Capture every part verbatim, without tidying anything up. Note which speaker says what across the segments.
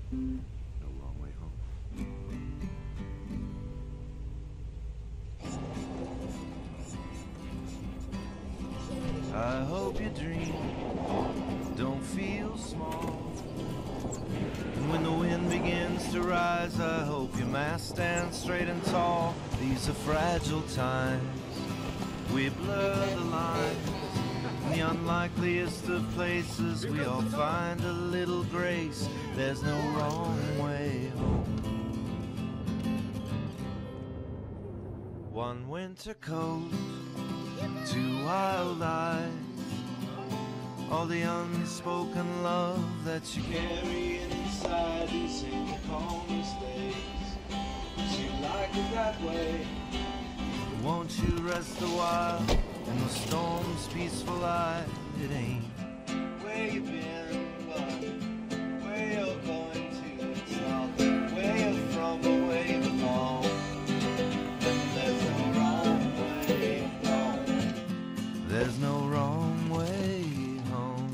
Speaker 1: No wrong way home. I hope your dream don't feel small. And when the wind begins to rise, I hope your mast stands straight and tall. These are fragile times, we blur the lines. In the unlikeliest of places, we all find a little grace. There's no wrong way home. One winter coat, two wild eyes, all the unspoken love that you carry inside is in the calmest days. You like it that way. Won't you rest a while in the storm's peaceful eye? It ain't where you been, but where you're going to. It's not where you're from, but where you belong. And there's no wrong way home. There's no wrong way home.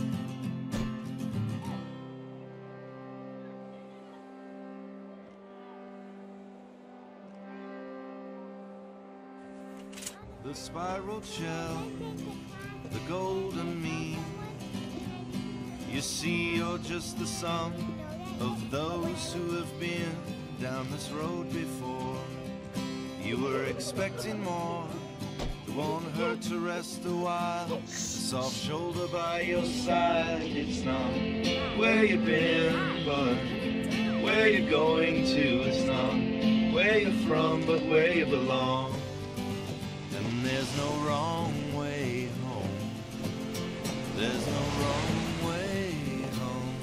Speaker 1: The spiraled shell, the golden mean. You see, you're just the sum of those who have been down this road before. You were expecting more. It won't hurt to rest a while. A soft shoulder by your side. It's not where you've been, but where you're going to. It's not where you're from, but where you belong. And there's no wrong way home. There's no wrong way home.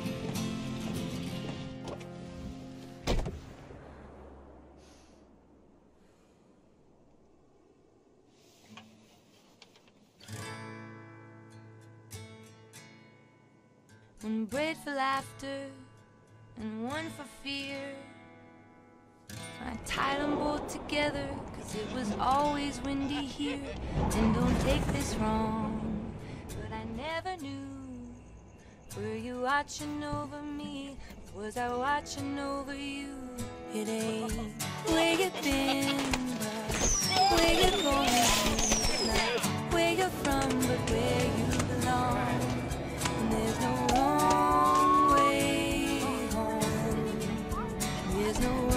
Speaker 2: One braid for laughter and one for fear. I tied them both together, cause it was always windy here. And don't take this wrong, but I never knew. Were you watching over me? Or was I watching over you? It ain't where you've been, but where you're going to. Not where you're from, but where you belong. And there's no wrong way home. There's no wrong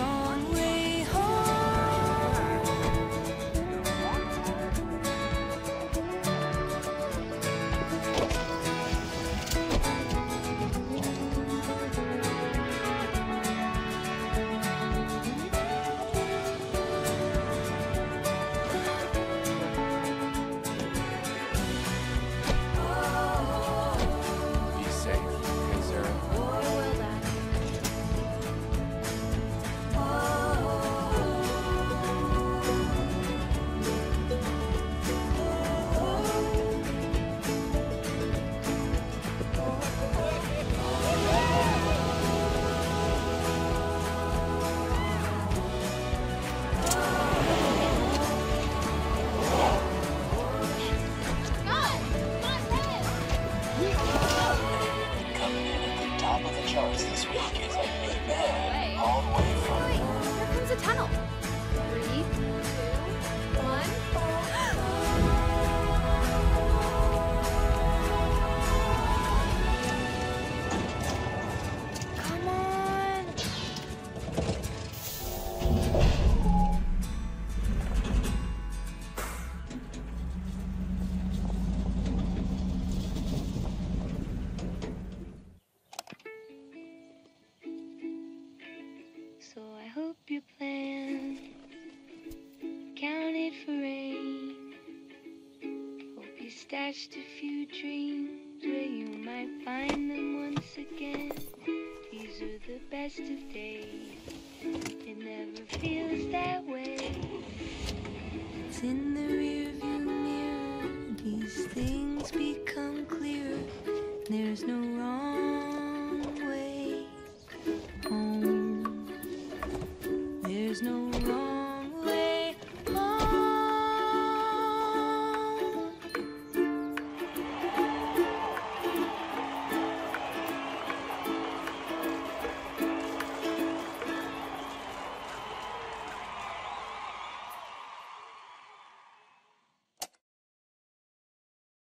Speaker 3: this week is a big man all the way from...
Speaker 4: Wait, here comes a tunnel. Three, two, one.
Speaker 2: Come on.
Speaker 5: So I hope your plan counted for rain. Hope you stashed a few dreams where you might find them once again. These are the best of days. It never feels that way.
Speaker 2: It's in the rearview mirror. These things become clearer. There's no